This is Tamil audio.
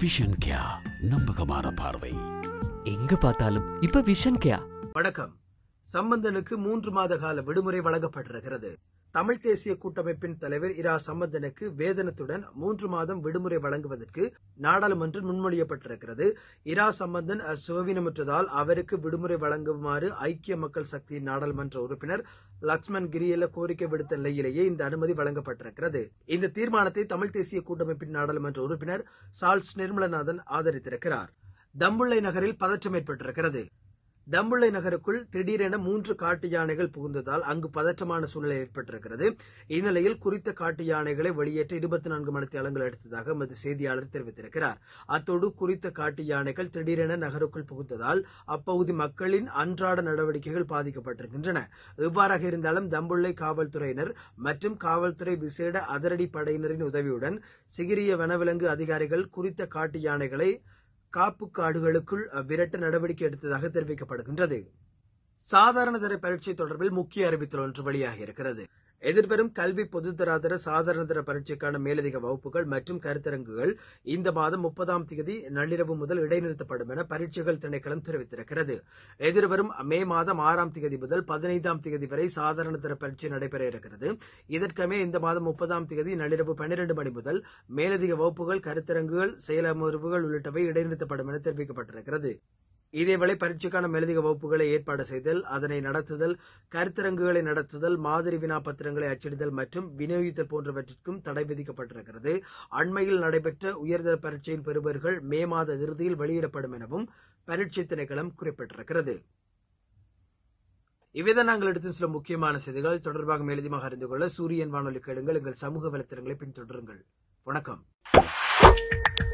விஷன் கியா, நம்பகமான பார்வை. எங்க பார்த்தாலும் இப்ப விஷன் கியா. வணக்கம். சம்பந்தனுக்கு 3 மாத கால விடுமுறை வழங்கப்பட்டிருக்கிறது. தமிழ் தேசிய கூட்டமைப்பின் தலைவர் இரா சம்பந்தனுக்கு வேதனத்துடன் 3 மாதம் விடுமுறை வழங்குவதற்கு நாடாளுமன்றம் முன்மொழியப்பட்டிருக்கிறது. இரா சம்பந்தன் சுகவீனமுற்றதால் அவருக்கு விடுமுறை வழங்குமாறு ஐக்கிய மக்கள் சக்தியின் நாடாளுமன்ற உறுப்பினர் லக்ஷ்மன் கிரியல்ல கோரிக்கை விடுத்த நிலையிலேயே இந்த அனுமதி வழங்கப்பட்டிருக்கிறது. இந்த தீர்மானத்தை தமிழ் தேசிய கூட்டமைப்பின் நாடாளுமன்ற உறுப்பினர் சார்ல்ஸ் நிர்மலநாதன் ஆதரித்திருக்கிறார். தம்புள்ளை நகரில் பதற்றம் ஏற்பட்டிருக்கிறது. தம்புள்ளை நகருக்குள் திடீரென 3 காட்டு யானைகள் புகுந்ததால் அங்கு பதற்றமான சூழ்நிலை ஏற்பட்டிருக்கிறது. இந்நிலையில் குறித்த காட்டு யானைகளை வெளியேற்ற 24 மணித்தியாலங்கள் எடுத்ததாக எமது செய்தியாளர் தெரிவித்திருக்கிறார். அத்தோடு குறித்த காட்டு யானைகள் திடீரென நகருக்குள் புகுந்ததால் அப்பகுதி மக்களின் அன்றாட நடவடிக்கைகள் பாதிக்கப்பட்டிருக்கின்றன. இவ்வாறாக இருந்தாலும் தம்புள்ளை காவல்துறையினர் மற்றும் காவல்துறை விசேட அதிரடி படையினரின் உதவியுடன் சிகிரிய வனவிலங்கு அதிகாரிகள் குறித்த காட்டு யானைகளை காப்பு காடுகளுக்குள் விரட்ட நடவடிக்கை எடுத்ததாக தெரிவிக்கப்படுகின்றது. சாதாரண தர பரீட்சை தொடர்பில் முக்கிய அறிவித்தல் ஒன்று வெளியாகியிருக்கிறது. எதிர்வரும் கல்வி பொதுத்தராதர சாதாரண தர பரீட்சைக்கான மேலதிக வகுப்புகள் மற்றும் கருத்தரங்குகள் இந்த மாதம் 30ஆம் தேதி நள்ளிரவு முதல் இடைநிறுத்தப்படும் என பரீட்சைகள் திணைக்களம் தெரிவித்திருக்கிறது. எதிர்வரும் மே மாதம் 6ஆம் தேதி முதல் 15ஆம் தேதி வரை சாதாரண தர பரீட்சை நடைபெற இருக்கிறது. இதற்கமே இந்த மாதம் 30ஆம் தேதி நள்ளிரவு 12 மணி முதல் மேலதிக வகுப்புகள், கருத்தரங்குகள், செயலமர்வுகள் உள்ளிட்டவை இடைநிறுத்தப்படும் என தெரிவிக்கப்பட்டிருக்கிறது. இதேவேளை பரீட்சைக்கான மேலதிக வகுப்புகளை ஏற்பாடு செய்தல், அதனை நடத்துதல், கருத்தரங்குகளை நடத்துதல், மாதிரி வினா பத்திரங்களை அச்சிடுதல் மற்றும் விநியோகித்தல் போன்றவற்றிற்கும் தடை விதிக்கப்பட்டிருக்கிறது. அண்மையில் நடைபெற்ற உயர்தர பரீட்சையின் பெறுபவர்கள் மே மாத இறுதியில் வெளியிடப்படும் எனவும் பரீட்சை திணைக்களம் குறிப்பிட்டிருக்கிறது. இவைதான் நாங்கள் எடுத்து சில முக்கியமான செய்திகள். தொடர்பாக மேலதிகமாக அறிந்து கொள்ள சூரியன் வானொலி கேளுங்கள். எங்கள் சமூக வலைத்தளங்களை பின்தொடருங்கள். வணக்கம்.